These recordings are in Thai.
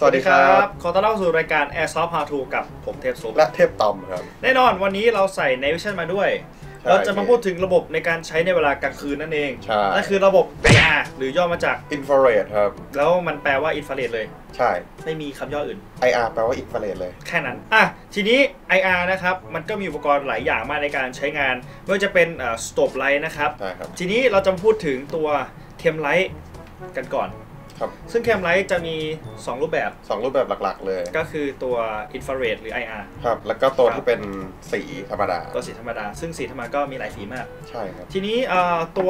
สวัสดีครับขอต้อนรับสู่รายการ Airsoft How To กับผมเทพซุปและเทพตอมครับแน่นอนวันนี้เราใส่ Night Vision มาด้วยเราจะมาพูดถึงระบบในการใช้ในเวลากลางคืนนั่นเองนั่นคือระบบ IR หรือย่อมาจาก Infrared ครับแล้วมันแปลว่า Infrared เลยใช่ไม่มีคำย่ออื่น IR แปลว่า Infrared เลยแค่นั้นทีนี้ IR นะครับมันก็มีอุปกรณ์หลายอย่างมากในการใช้งานไม่ว่าจะเป็นStrobe Light นะครับใช่ครับทีนี้เราจะพูดถึงตัว Chem Light กันก่อนซึ่งแคมไลท์จะมี2รูปแบบหลักๆเลยก็คือตัวอินฟราเรดหรือ IR ครับแล้วก็ตัวที่เป็นสีธรรมดาตัวสีธรรมดาซึ่งสีธรรมดาก็มีหลายสีมากใช่ครับทีนี้ตัว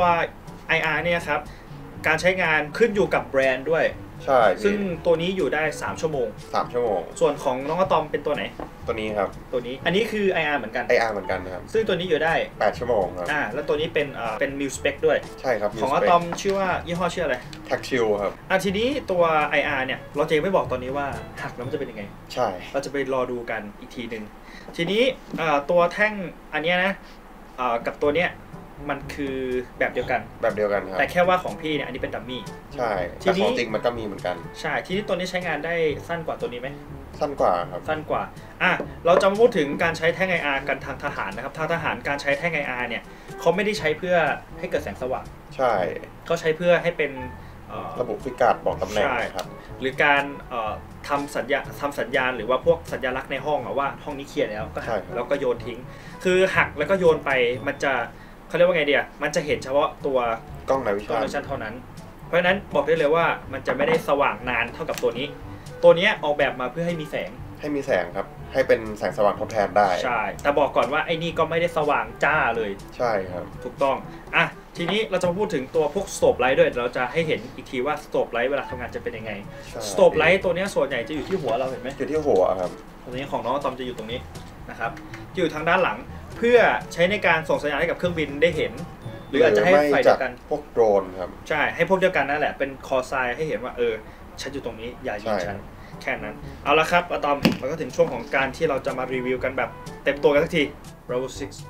IR เนี่ยครับการใช้งานขึ้นอยู่กับแบรนด์ด้วยใช่ซึ่งตัวนี้อยู่ได้3ชั่วโมงส่วนของน้องอะตอมเป็นตัวไหนตัวนี้ครับตัวนี้อันนี้คือ IR เหมือนกัน IR เหมือนกันครับซึ่งตัวนี้อยู่ได้ 8ชั่วโมงครับแล้วตัวนี้เป็นมิลสเปคด้วยใช่ครับของอะตอมชื่อว่ายี่ห้อชื่ออะไรแท็กชิลครับทีนี้ตัว IR เนี่ยเราจะไม่บอกตอนนี้ว่าหักแล้วมันจะเป็นยังไงใช่เราจะไปรอดูกันอีกทีหนึ่งทีนี้ตัวแท่งอันนี้นะกับตัวเนี้ยมันคือแบบเดียวกันครับแต่แค่ว่าของพี่เนี่ยอันนี้เป็นดัมมี่ใช่แต่ของจริงมันก็มีเหมือนกันใช่ทีนี้ตัวนี้ใช้งานได้สั้นกว่าตัวนี้ไหมสั้นกว่าครับสั้นกว่าเราจะมาพูดถึงการใช้แท่ง IR กันทางทหารนะครับทางทหารการใช้แท่ง IR เนี่ยเขาไม่ได้ใช้เพื่อให้เกิดแสงสว่างใช่เขาใช้เพื่อให้เป็นระบบฟิกการ์ดบอกตำแหน่งครับหรือการทำสัญญาณหรือว่าพวกสัญลักษณ์ในห้องว่าห้องนี้เคลียร์แล้วก็หักแล้วก็โยนทิ้งคือหักแล้วก็โยนไปมันจะเขาเรียกว่าไงเดียมันจะเห็นเฉพาะตัวกล้อง Night Vision เท่านั้นเพราะฉะนั้นบอกได้เลยว่ามันจะไม่ได้สว่างนานเท่ากับตัวนี้ออกแบบมาเพื่อให้มีแสงครับให้เป็นแสงสว่างทดแทนได้ใช่แต่บอกก่อนว่าไอ้นี่ก็ไม่ได้สว่างจ้าเลยใช่ครับถูกต้องทีนี้เราจะมาพูดถึงตัวพวกสโตบไลท์ด้วยเราจะให้เห็นอีกทีว่าสโตบไลท์เวลาทำงานจะเป็นยังไงสโตบไลท์ตัวนี้ส่วนใหญ่จะอยู่ที่หัวเราเห็นไหมอยู่ที่หัวครับตัวนี้ของน้องตอมจะอยู่ตรงนี้นะครับอยู่ทางด้านหลังเพื่อใช้ในการส่งสัญญาณให้กับเครื่องบินได้เห็นหรืออาจจะให้ไฟเดียวกันพวกโดรนครับใช่ให้พวกเดียวกันนั่นแหละเป็นคอไซน์ให้เห็นว่าฉันอยู่ตรงนี้อย่ายิงฉันแค่นั้นเอาละครับอะตอมมันก็ถึงช่วงของการที่เราจะมารีวิวกันแบบเต็มตัวกันสักที Bravo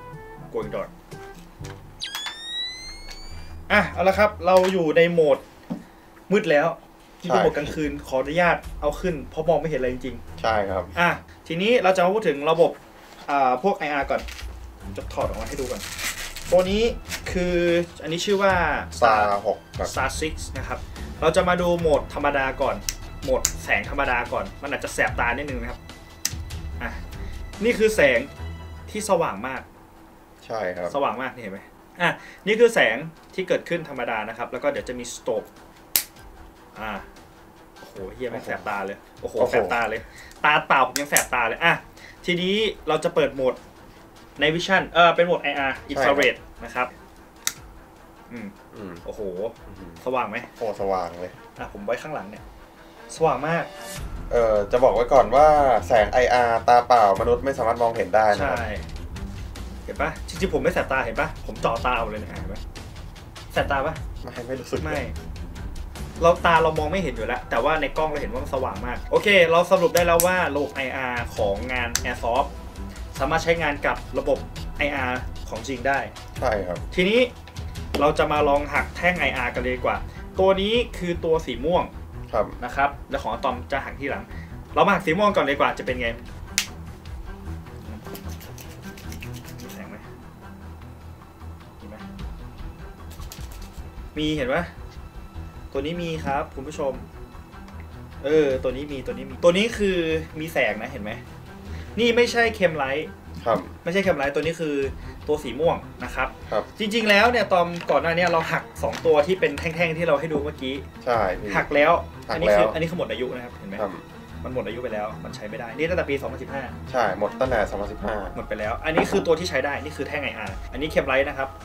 6 Going Dark เอาละครับเราอยู่ในโหมดมืดแล้วที่เป็นโหมดกลางคืนขออนุญาตเอาขึ้นเพราะมองไม่เห็นอะไรจริงๆใช่ครับทีนี้เราจะมาพูดถึงระบบพวก IR ก่อนจะถอดออกมาให้ดูก่อนตัวนี้คืออันนี้ชื่อว่า Star 6 นะครับเราจะมาดูโหมดธรรมดาก่อนโหมดแสงธรรมดาก่อนมันอาจจะแสบตานิดนึงนะครับนี่คือแสงที่สว่างมากใช่ครับสว่างมากเห็นไหมนี่คือแสงที่เกิดขึ้นธรรมดานะครับแล้วก็เดี๋ยวจะมีสโตบโอ้โหเฮียไม่แสบตาเลยโอ้โหแสบตาเลยตาเปล่าผมยังแสบตาเลยทีนี้เราจะเปิดโหมดNight Visionเป็นโหมด IR Infrared นะครับโอ้โหสว่างไหมโอ้สว่างเลยผมไว้ข้างหลังเนี่ยสว่างมากจะบอกไว้ก่อนว่าแสง IR ตาเปล่ามนุษย์ไม่สามารถมองเห็นได้นะใช่เห็นปะจริงๆผมไม่แสบตาเห็นปะผมเจาะตาเอาเลยเนี่ยเห็นปะแสบตาปะไม่รู้สึกไม่เรามองไม่เห็นอยู่แล้วแต่ว่าในกล้องเราเห็นว่ามันสว่างมากโอเคเราสรุปได้แล้วว่าระบบ IR ของงาน Airsoft สามารถใช้งานกับระบบ IR ของจริงได้ใช่ครับทีนี้เราจะมาลองหักแท่ง IR กันเลยดีกว่าตัวนี้คือตัวสีม่วงนะครับแล้วของอะตอมจะหักที่หลังเรามาหักสีม่วงก่อนเลยดีกว่าจะเป็นไงมีแสงไหมมีเห็นไหมตัวนี้มีครับคุณผู้ชมตัวนี้มีตัวนี้คือมีแสงนะเห็นไหมนี่ไม่ใช่เคมไลท์ไม่ใช่เคมไลท์ตัวนี้คือตัวสีม่วงนะครับจริงๆแล้วเนี่ยตอนก่อนหน้านี้เราหัก2ตัวที่เป็นแท่งๆที่เราให้ดูเมื่อกี้ใช่หักแล้วอันนี้คือหมดอายุนะครับเห็นไหมมันหมดอายุไปแล้วมันใช้ไม่ได้นี่ตั้งแต่ปี2015 ใช่หมดตั้งแต่2015 หมดไปแล้วอันนี้คือตัวที่ใช้ได้นี่คือแท่ง IR อันนี้เคมไลท์นะครับ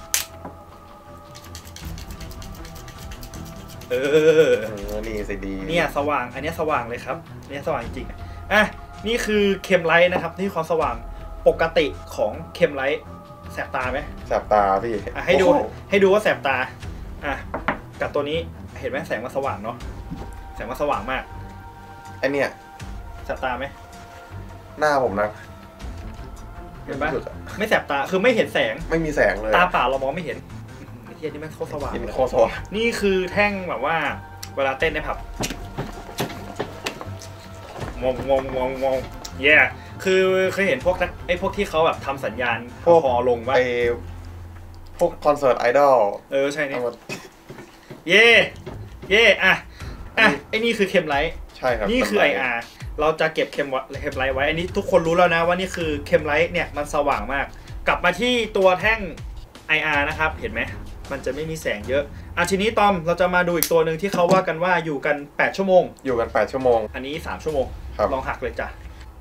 นี่สิดีเนี่ยสว่างอันนี้สว่างเลยครับเนี่ยสว่างจริงๆนี่คือเคมไลท์นะครับที่ความสว่างปกติของเคมไลท์แสบตาไหมแสบตาพี่ให้ดูว่าแสบตากับตัวนี้เห็นไหมแสงมันสว่างเนาะแสงมันสว่างมากไอเนี่ยแสบตาไหมหน้าผมนะเห็นปะไม่แสบตาคือไม่เห็นแสงไม่มีแสงเลยตาเปล่าเรามองไม่เห็นเฮียนี่แม่งโคตรสว่างนี่คือแท่งแบบว่าเวลาเต้นในผับมองแย่คือเคยเห็นพวกที่เขาแบบทำสัญญาณพอลงว่าพวกคอนเสิร์ตไอดอลใช่นี่เย่อ่ะไอ้นี่คือเคมไลท์ใช่ครับนี่คือ IR เราจะเก็บเคมไลท์ไว้อันนี้ทุกคนรู้แล้วนะว่านี่คือเคมไลท์เนี่ยมันสว่างมากกลับมาที่ตัวแท่ง IR นะครับเห็นไหมมันจะไม่มีแสงเยอะทีนี้ตอมเราจะมาดูอีกตัวหนึ่งที่เขาว่ากันว่าอยู่กัน8ชั่วโมงอยู่กัน8ชั่วโมงอันนี้3ชั่วโมงลองหักเลยจ้ะ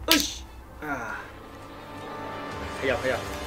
ขยับ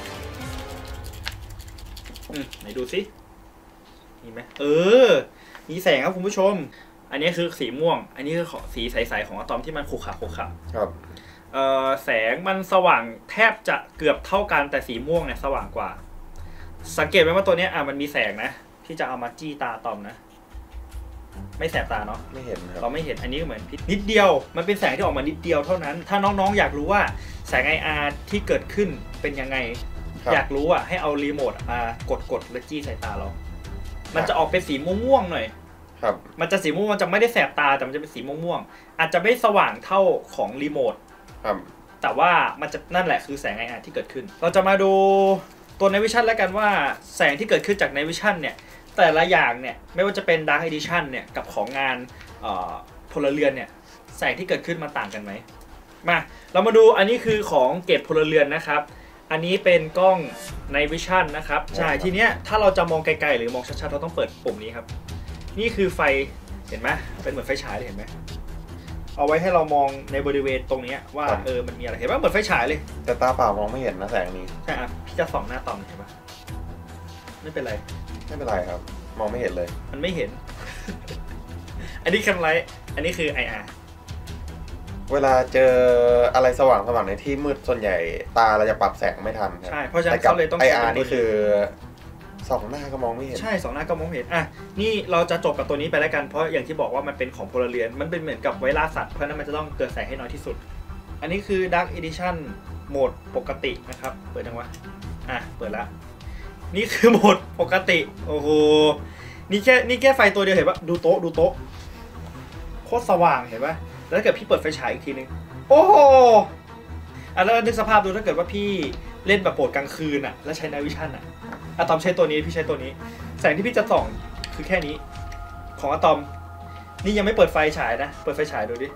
ไหนดูสิมีไหมมีแสงครับคุณผู้ชมอันนี้คือสีม่วงอันนี้คือสีใสๆของอะตอมที่มันขรุขระครับแสงมันสว่างแทบจะเกือบเท่ากันแต่สีม่วงเนี่ยสว่างกว่าสังเกตไหมว่าตัวนี้มันมีแสงนะที่จะเอามาจี้ตาตอมนะไม่แสบตาเนาะไม่เห็นเราไม่เห็นอันนี้เหมือนนิดเดียวมันเป็นแสงที่ออกมานิดเดียวเท่านั้นถ้าน้องๆอยากรู้ว่าแสง IR ที่เกิดขึ้นเป็นยังไงอยากรู้ให้เอารีโมทมากดแล้วจี้ใส่ตาเรามันจะออกเป็นสีม่วงๆหน่อยครับมันจะสีม่วงมันจะไม่ได้แสบตาแต่มันจะเป็นสีม่วงๆอาจจะไม่สว่างเท่าของรีโมทครับแต่ว่ามันจะนั่นแหละคือแสง IR ที่เกิดขึ้นเราจะมาดูตัว Night Vision แล้วกันว่าแสงที่เกิดขึ้นจาก Night Vision เนี่ยแต่ละอย่างเนี่ยไม่ว่าจะเป็น Dark Edition เนี่ยกับของงานพลเรือนเนี่ยแสงที่เกิดขึ้นมันต่างกันไหมมาเรามาดูอันนี้คือของเก็บพลเรือนนะครับอันนี้เป็นกล้อง Night Vision นะครับใช่ทีเนี้ยถ้าเราจะมองไกลๆหรือมองชัดๆเราต้องเปิดปุ่มนี้ครับนี่คือไฟเห็นไหมเป็นเหมือนไฟฉายเลยเห็นไหมเอาไว้ให้เรามองในบริเวณตรงนี้ว่ามันมีอะไรเห็นไหมเหมือนไฟฉายเลยแต่ตาเปล่ามองไม่เห็นนะแสงนี้ใช่พี่จะส่องหน้าตอมเห็นปะไม่เป็นไรครับมองไม่เห็นเลยมันไม่เห็น อันนี้แคมไลท์อันนี้คือ IR เวลาเจออะไรสว่างในที่มืดส่วนใหญ่ตาเราจะปรับแสงไม่ทันใช่เพราะฉะนั้นเขาเลยต้อง IR นี่คือสองหน้าก็มองไม่เห็นใช่สองหน้าก็มองไม่เห็นนี่เราจะจบกับตัวนี้ไปแล้วกันเพราะอย่างที่บอกว่ามันเป็นของพลเรือนมันเป็นเหมือนกับไว้ล่าสัตว์เพราะนั้นมันจะต้องเกิดแสงให้น้อยที่สุดอันนี้คือ Dark Edition โหมดปกตินะครับเปิดยังวะเปิดละนี่คือโหมดปกติโอ้โหนี่แค่ไฟตัวเดียวเห็นปะดูโต๊ะโคตรสว่างเห็นปะแล้วถ้าเกิดพี่เปิดไฟฉายอีกทีนึงโอ้โหแล้วนึกสภาพดูถ้าเกิดว่าพี่เล่นแบบโปรดกลางคืนแล้วใช้ Night Vision อะตอมใช้ตัวนี้พี่ใช้ตัวนี้แสงที่พี่จะส่องคือแค่นี้ของอะตอมนี่ยังไม่เปิดไฟฉายนะเปิดไฟฉายดูดิ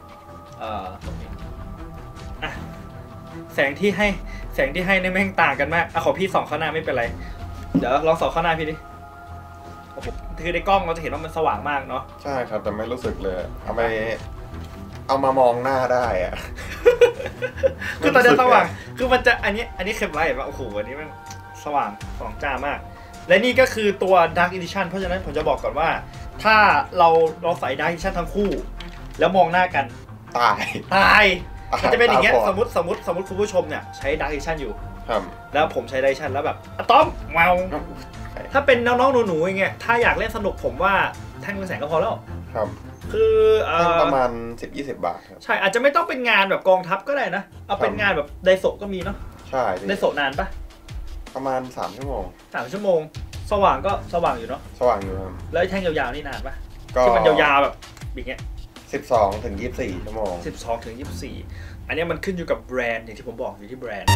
แสงที่ให้ในแม่งต่างกันมากของพี่ส่องเข้าหน้าไม่เป็นไรเดี๋ยวลองส่องเข้าหน้าพี่ดิโอ้โหคือในกล้องเราจะเห็นว่ามันสว่างมากเนาะใช่ครับแต่ไม่รู้สึกเลยเอามามองหน้าได้คือตอนนี้สว่างคือมันจะอันนี้เข้มไลท์แบบโอ้โหอันนี้มันสว่างจ้ามากและนี่ก็คือตัว Dark Edition เพราะฉะนั้นผมจะบอกก่อนว่าถ้าเราใส่ Dark Edition ทั้งคู่แล้วมองหน้ากันตายมันจะเป็นอย่างเงี้ยสมมติคุณผู้ชมเนี่ยใช้ Dark Edition อยู่แล้วผมใช้ Dark Edition แล้วแบบอะตอมเมาถ้าเป็นน้องๆหนูๆอย่างเงี้ยถ้าอยากเล่นสนุกผมว่าแท่งเป็นแสงก็พอแล้วครับคือประมาณ 10-20 บาทครับใช่อาจจะไม่ต้องเป็นงานแบบกองทัพก็ได้นะเอาเป็นงานแบบไดโซะก็มีเนาะใช่ไดโซะนานปะประมาณ3 ชั่วโมงสว่างก็สว่างอยู่เนาะสว่างอยู่ครับแล้วแท่งยาวๆนี่นานปะที่มันยาวๆแบบอย่างเงี้ย 12-24 ชั่วโมง 12-24อันนี้มันขึ้นอยู่กับแบรนด์อย่างที่ผมบอกอยู่ที่แบรนด์